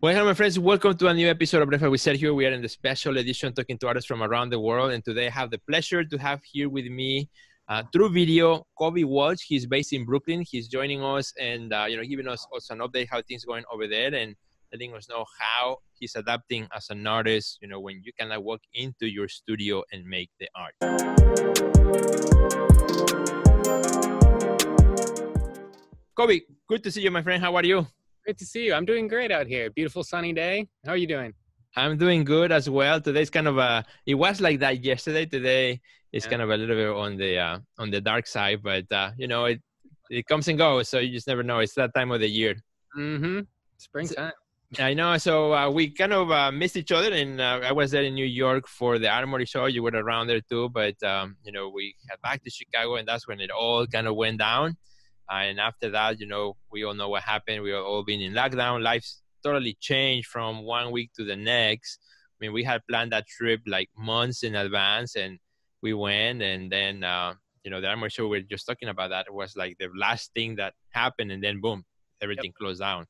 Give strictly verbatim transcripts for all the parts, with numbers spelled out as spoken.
Well, hello, my friends. Welcome to a new episode of Breakfast with Sergio. We are in the special edition talking to artists from around the world. And today I have the pleasure to have here with me uh, through video, Kobe Walsh. He's based in Brooklyn. He's joining us and, uh, you know, giving us also an update how things are going over there and letting us know how he's adapting as an artist, you know, when you can walk into your studio and make the art. Kobe, good to see you, my friend. How are you? Great to see you. I'm doing great out here. Beautiful sunny day. How are you doing? I'm doing good as well. Today's kind of a, it was like that yesterday. Today it's yeah. kind of a little bit on the, uh, on the dark side, but uh, you know, it, it comes and goes. So you just never know. It's that time of the year. Mm-hmm. Springtime. So, I know. So uh, we kind of uh, missed each other, and uh, I was there in New York for the Armory show. You were around there too, but um, you know, we got back to Chicago, and that's when it all kind of went down. Uh, and after that, you know, we all know what happened. We have all been in lockdown. Life's totally changed from one week to the next. I mean, we had planned that trip like months in advance, and we went. And then, uh, you know, the Armory show, we were just talking about that. It was like the last thing that happened, and then boom, everything yep. closed down.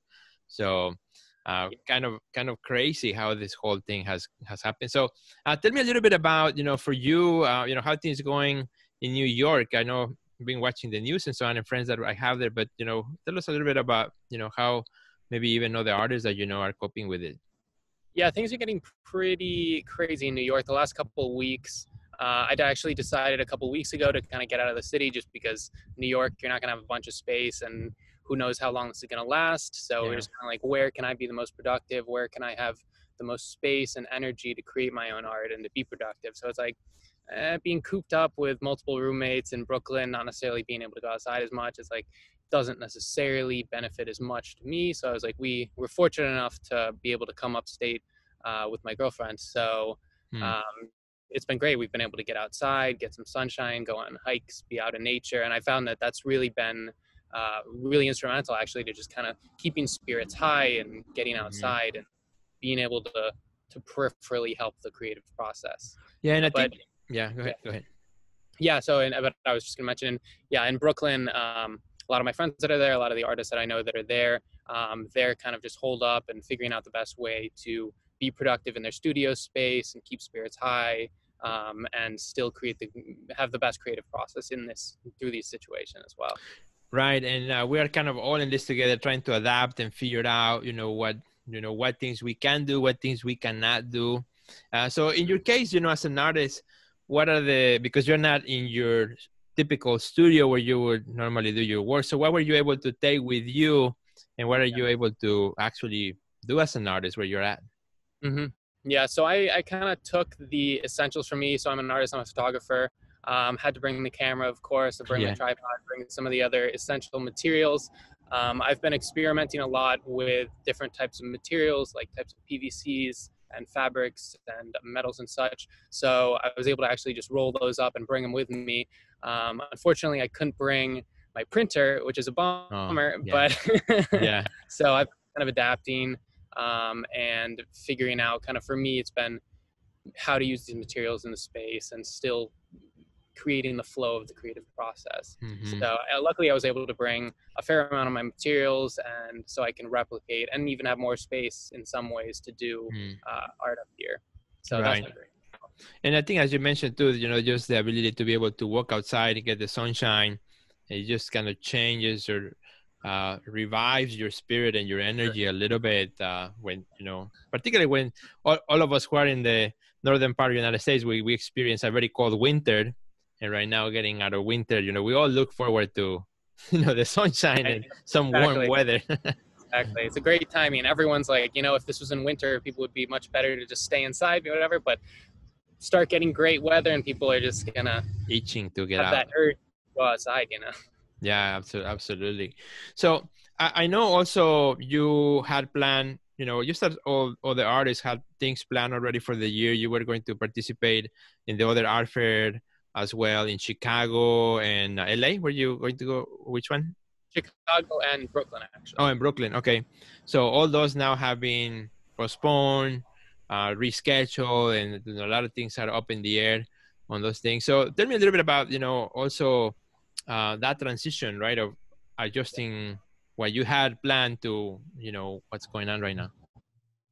So uh, kind of kind of crazy how this whole thing has, has happened. So uh, tell me a little bit about, you know, for you, uh, you know, how things going in New York. I know been watching the news and so on and friends that I have there, but you know, tell us a little bit about, you know, how maybe even other artists that you know are coping with it. Yeah, things are getting pretty crazy in New York the last couple of weeks. Uh, I actually decided a couple of weeks ago to kind of get out of the city just because New York, you're not going to have a bunch of space and who knows how long this is going to last. So yeah. we're just kind of like, where can I be the most productive? Where can I have the most space and energy to create my own art and to be productive? So it's like, Uh, being cooped up with multiple roommates in Brooklyn, not necessarily being able to go outside as much, is like doesn't necessarily benefit as much to me. So I was like, we were fortunate enough to be able to come upstate uh, with my girlfriend. So hmm. um, it's been great. We've been able to get outside, get some sunshine, go on hikes, be out in nature. And I found that that's really been uh, really instrumental actually to just kind of keeping spirits high and getting outside mm-hmm. and being able to, to peripherally help the creative process. Yeah. And I but, think, Yeah, go ahead. Go ahead. Yeah, so and but I was just gonna mention, yeah, in Brooklyn, um, a lot of my friends that are there, a lot of the artists that I know that are there, um, they're kind of just holed up and figuring out the best way to be productive in their studio space and keep spirits high, um, and still create the have the best creative process in this through these situations as well. Right, and uh, we are kind of all in this together, trying to adapt and figure out, you know, what you know what things we can do, what things we cannot do. Uh, so in your case, you know, as an artist, what are the, because you're not in your typical studio where you would normally do your work. So what were you able to take with you and what are yeah. you able to actually do as an artist where you're at? Mm-hmm. Yeah. So I, I kind of took the essentials for me. So I'm an artist, I'm a photographer. Um, had to bring the camera, of course, to bring yeah. my tripod, bring some of the other essential materials. Um, I've been experimenting a lot with different types of materials, like types of P V Cs, and fabrics and metals and such. So I was able to actually just roll those up and bring them with me. Um, unfortunately, I couldn't bring my printer, which is a bummer, oh, yeah. but yeah. So I've been kind of adapting um, and figuring out kind of, for me, it's been how to use these materials in the space and still creating the flow of the creative process. Mm-hmm. So uh, luckily I was able to bring a fair amount of my materials and so I can replicate and even have more space in some ways to do mm. uh, art up here. So right. that's been great. And I think as you mentioned too, you know, just the ability to be able to walk outside and get the sunshine, it just kind of changes or uh, revives your spirit and your energy a little bit uh, when, you know, particularly when all, all of us who are in the northern part of the United States, we, we experience a very cold winter. And right now, getting out of winter, you know, we all look forward to, you know, the sunshine and some exactly. warm weather. Exactly. It's a great timing. Everyone's like, you know, if this was in winter, people would be much better to just stay inside or whatever. But start getting great weather and people are just going to itching to get have out. that urge to go outside, you know? Yeah, absolutely. So I, I know also you had planned, you know, just as all, all the artists had things planned already for the year. You were going to participate in the other art fair as well in Chicago and uh, L A. Were you going to go? Which one? Chicago and Brooklyn, actually. Oh, in Brooklyn. Okay. So all those now have been postponed, uh, rescheduled, and you know, a lot of things are up in the air on those things. So tell me a little bit about, you know, also uh, that transition, right, of adjusting what you had planned to, you know, what's going on right now.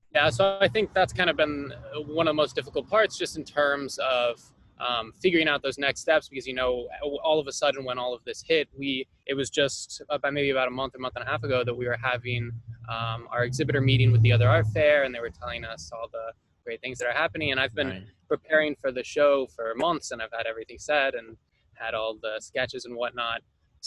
Yeah, so I think that's kind of been one of the most difficult parts, just in terms of um, figuring out those next steps. Because you know, all of a sudden, when all of this hit, we it was just about maybe about a month, a month and a half ago that we were having um, our exhibitor meeting with the other art fair, and they were telling us all the great things that are happening. And I've been Right. preparing for the show for months, and I've had everything set and had all the sketches and whatnot.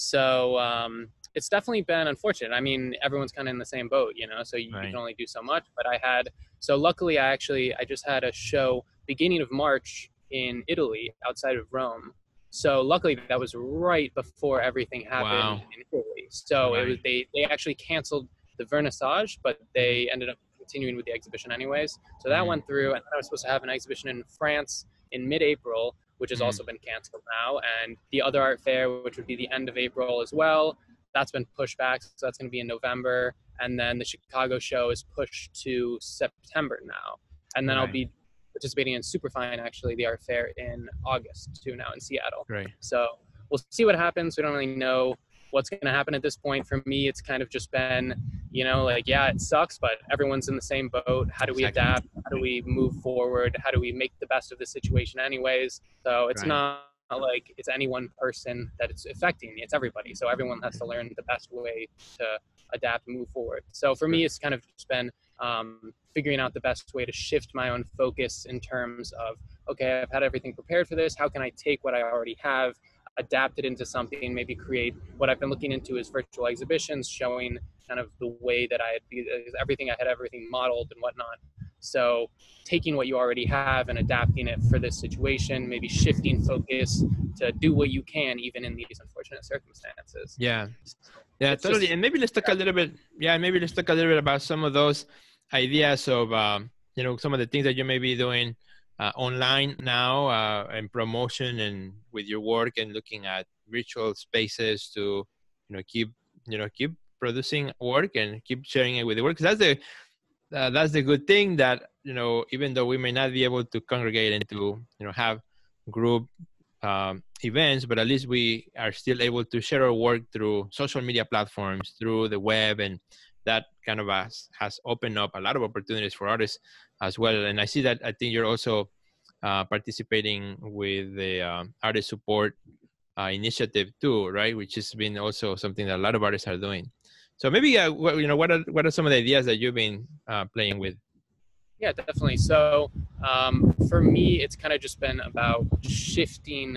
So um, it's definitely been unfortunate. I mean, everyone's kind of in the same boat, you know, so you, you Right. can only do so much. But I had, so luckily, I actually, I just had a show beginning of March in Italy outside of Rome. So luckily, that was right before everything happened Wow. in Italy. So it was, Right. they, they actually canceled the vernissage, but they ended up continuing with the exhibition anyways. So that Mm-hmm. went through, and then I was supposed to have an exhibition in France in mid-April, which has Mm-hmm. also been canceled now. And the other art fair, which would be the end of April as well, that's been pushed back. So that's going to be in November. And then the Chicago show is pushed to September now. And then I'll Right. be participating in Superfine, actually, the art fair in August too, now in Seattle. Right. So we'll see what happens. We don't really know what's going to happen at this point. For me, it's kind of just been, you know, like, yeah, it sucks, but everyone's in the same boat. How do we Exactly. adapt? How do we move forward? How do we make the best of the situation anyways? So it's Right. not like it's any one person that it's affecting. It's everybody. So everyone has to learn the best way to adapt and move forward. So for me, it's kind of just been um, figuring out the best way to shift my own focus in terms of, okay, I've had everything prepared for this. How can I take what I already have, adapt it into something, maybe create what I've been looking into is virtual exhibitions showing kind of the way that I had everything, I had everything modeled and whatnot. So taking what you already have and adapting it for this situation, maybe shifting focus to do what you can, even in these unfortunate circumstances. Yeah. Yeah, It's totally. just, And maybe let's talk a little bit. Yeah, maybe let's talk a little bit about some of those ideas of, um, you know, some of the things that you may be doing uh, online now uh, and promotion and with your work and looking at virtual spaces to, you know, keep, you know, keep producing work and keep sharing it with the work. 'Cause that's the, uh, that's the good thing that, you know, even though we may not be able to congregate and to, you know, have group um, events, but at least we are still able to share our work through social media platforms, through the web, and that kind of has, has opened up a lot of opportunities for artists as well. And I see that I think you're also uh, participating with the um, artist support uh, initiative too, right? Which has been also something that a lot of artists are doing. So maybe uh, what, you know, what are what are some of the ideas that you've been uh, playing with? yeah, definitely. So um, for me, it's kind of just been about shifting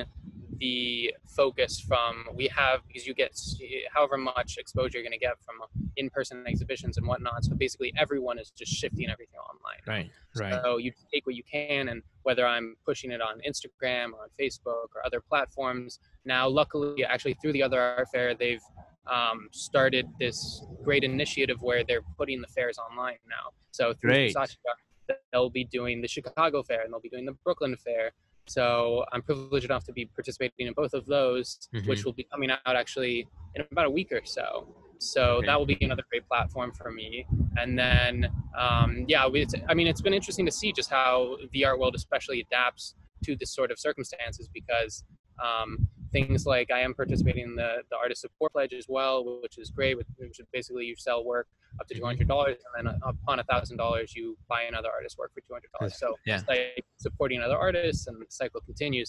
the focus from we have, because you get however much exposure you're going to get from in-person exhibitions and whatnot. So basically everyone is just shifting everything online. Right, right. So you take what you can, and whether I'm pushing it on Instagram or on Facebook or other platforms. Now, luckily, actually through the other art fair, they've um, started this great initiative where they're putting the fairs online now. So through Great. Saatchica, they'll be doing the Chicago Fair and they'll be doing the Brooklyn Fair. So I'm privileged enough to be participating in both of those, Mm-hmm. which will be coming out actually in about a week or so. So Okay. that will be another great platform for me. And then, um, yeah, it's, I mean, it's been interesting to see just how the art world especially adapts to this sort of circumstances, because um, things like I am participating in the, the artist support pledge as well, which is great, which is basically you sell work up to two hundred dollars, and then upon one thousand dollars, you buy another artist's work for two hundred dollars. So yeah. it's like supporting other artists, and the cycle continues.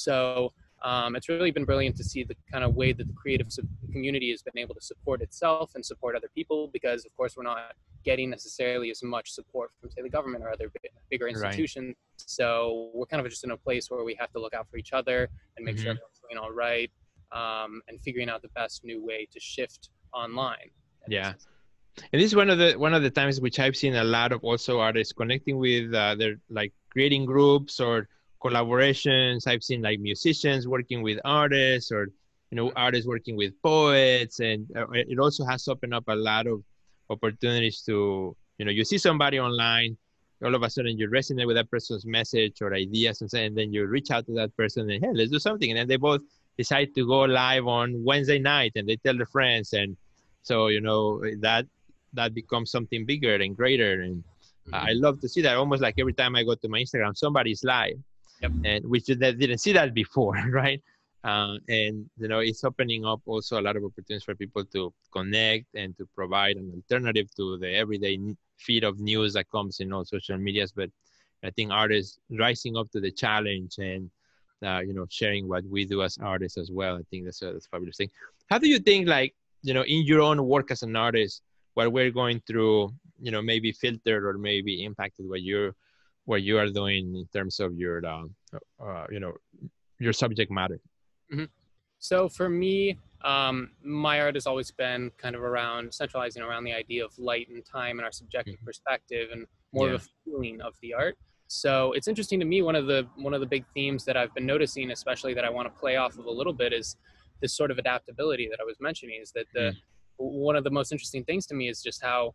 So um, it's really been brilliant to see the kind of way that the creative community has been able to support itself and support other people, because of course we're not getting necessarily as much support from, say, the government or other bigger institutions. Right. So we're kind of just in a place where we have to look out for each other and make mm-hmm. sure everyone's doing all right, um, and figuring out the best new way to shift online. Yeah. And this is one of the one of the times which I've seen a lot of also artists connecting with uh, their like creating groups or collaborations. I've seen like musicians working with artists, or you know, artists working with poets, and uh, it also has opened up a lot of opportunities to, you know, you see somebody online, all of a sudden you resonate with that person's message or ideas, and, and then you reach out to that person and hey, let's do something, and then they both decide to go live on Wednesday night, and they tell their friends, and so you know that that becomes something bigger and greater. And mm-hmm. I love to see that. Almost like every time I go to my Instagram, somebody's live. Yep. And which they didn't see that before, right? Uh, and, you know, it's opening up also a lot of opportunities for people to connect and to provide an alternative to the everyday feed of news that comes in all social medias. But I think artists rising up to the challenge and, uh, you know, sharing what we do as artists as well. I think that's a, that's a fabulous thing. How do you think, like, you know, in your own work as an artist, what we're going through, you know, maybe filtered or maybe impacted what you're, what you are doing in terms of your, uh, uh, you know, your subject matter? Mm-hmm. So for me, um, my art has always been kind of around centralizing around the idea of light and time and our subjective mm-hmm. perspective, and more yeah. of a feeling of the art. So it's interesting to me. One of the one of the big themes that I've been noticing, especially that I want to play off of a little bit, is this sort of adaptability that I was mentioning. Is that the mm. one of the most interesting things to me is just how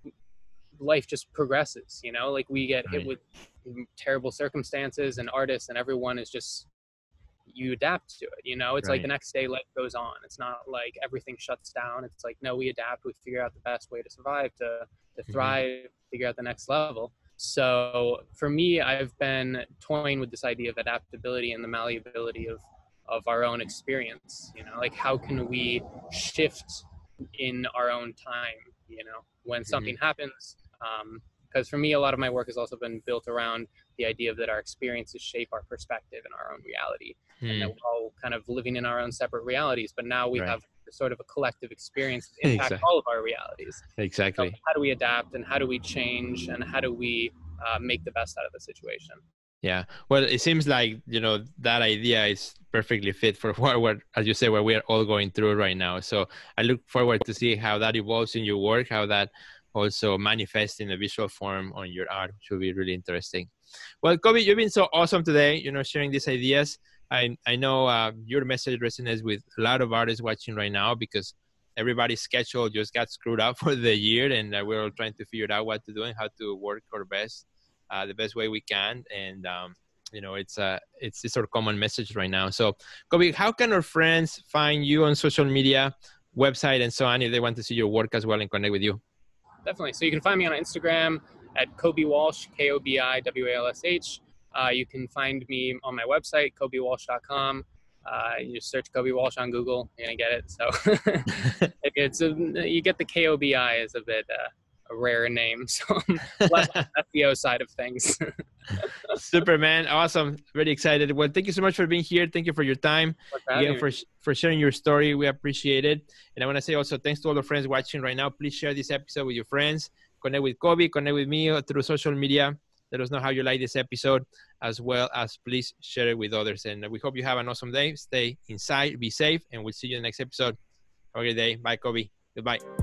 life just progresses. You know, like we get right. hit with terrible circumstances, and artists and everyone is just, you adapt to it. You know, it's right. like the next day life goes on. It's not like everything shuts down. It's like, no, we adapt. We figure out the best way to survive, to to thrive, mm-hmm. figure out the next level. So for me, I've been toying with this idea of adaptability and the malleability of of our own experience. You know, like how can we shift in our own time, you know, when something mm-hmm. happens. Um, because for me, a lot of my work has also been built around the idea of that our experiences shape our perspective and our own reality. Mm. And that we're all kind of living in our own separate realities, but now we right. have sort of a collective experience that impacts exactly. all of our realities. Exactly. So how do we adapt, and how do we change, and how do we uh, make the best out of the situation? Yeah. Well, it seems like, you know, that idea is perfectly fit for what, what, as you say, what we are all going through right now. So I look forward to see how that evolves in your work, how that also manifest in a visual form on your art, which will be really interesting. Well, Kobe, you've been so awesome today, you know, sharing these ideas. I, I know uh, your message resonates with a lot of artists watching right now, because everybody's schedule just got screwed up for the year, and uh, we're all trying to figure out what to do and how to work our best, uh, the best way we can. And, um, you know, it's, uh, it's it's our common message right now. So, Kobe, how can our friends find you on social media, website, and so on, if they want to see your work as well and connect with you? Definitely. So you can find me on Instagram at Kobe Walsh, K O B I W A L S H. Uh, you can find me on my website, kobe walsh dot com. Uh, you just search Kobe Walsh on Google, you're going to get it. So it's a, you get the K O B I is a bit uh, a rare name. So less on the S E O side of things. Super, man. Awesome. Very excited. Well, thank you so much for being here. Thank you for your time. Again, for, for sharing your story. We appreciate it. And I want to say also thanks to all the friends watching right now. Please share this episode with your friends. Connect with Kobe. Connect with me through social media. Let us know how you like this episode, as well as please share it with others. And we hope you have an awesome day. Stay inside, be safe, and we'll see you in the next episode. Have a great day. Bye, Kobe. Goodbye.